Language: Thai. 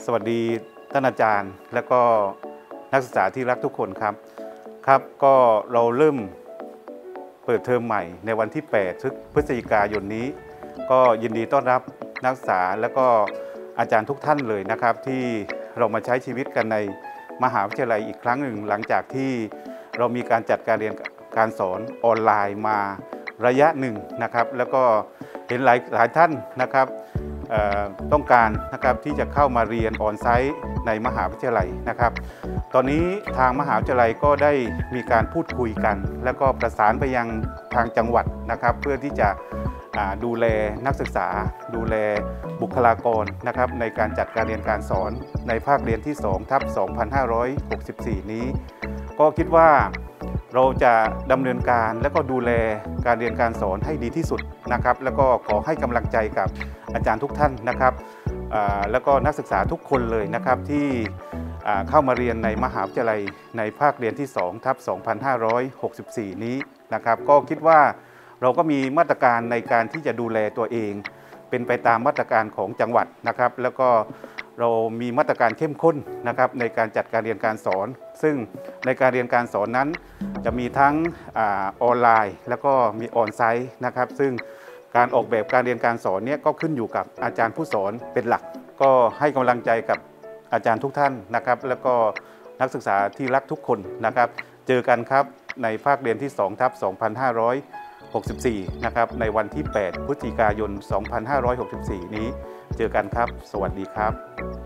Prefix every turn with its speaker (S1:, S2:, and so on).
S1: สวัสดีท่านอาจารย์และก็นักศึกษาที่รักทุกคนครับก็เราเริ่มเปิดเทอมใหม่ในวันที่8 พฤศจิกายนนี้ก็ยินดีต้อนรับนักศึกษาและก็อาจารย์ทุกท่านเลยนะครับที่เรามาใช้ชีวิตกันในมหาวิทยาลัยอีกครั้งหนึ่งหลังจากที่เรามีการจัดการเรียนการสอนออนไลน์มาระยะหนึ่งนะครับแล้วก็เห็นหลายท่านนะครับต้องการนะครับที่จะเข้ามาเรียนออนไซต์ในมหาวิทยาลัยนะครับตอนนี้ทางมหาวิทยาลัยก็ได้มีการพูดคุยกันแล้วก็ประสานไปยังทางจังหวัดนะครับเพื่อที่จะดูแลนักศึกษาดูแลบุคลากรนะครับในการจัดการเรียนการสอนในภาคเรียนที่ 2/2564 นี้ก็คิดว่าเราจะดำเนินการและก็ดูแลการเรียนการสอนให้ดีที่สุดนะครับแล้วก็ขอให้กำลังใจกับอาจารย์ทุกท่านนะครับแล้วก็นักศึกษาทุกคนเลยนะครับที่เข้ามาเรียนในมหาวิทยาลัยในภาคเรียนที่ 2/2564 นี้นะครับก็คิดว่าเราก็มีมาตรการในการที่จะดูแลตัวเองเป็นไปตามมาตรการของจังหวัดนะครับแล้วก็เรามีมาตรการเข้มข้นนะครับในการจัดการเรียนการสอนซึ่งในการเรียนการสอนนั้นจะมีทั้งออนไลน์แล้วก็มีออนไซต์นะครับซึ่งการออกแบบการเรียนการสอนเนี่ยก็ขึ้นอยู่กับอาจารย์ผู้สอนเป็นหลักก็ให้กำลังใจกับอาจารย์ทุกท่านนะครับแล้วก็นักศึกษาที่รักทุกคนนะครับเจอกันครับในภาคเรียนที่ 2/2564 นะครับในวันที่ 8 พฤศจิกายน 2564 นี้เจอกันครับสวัสดีครับ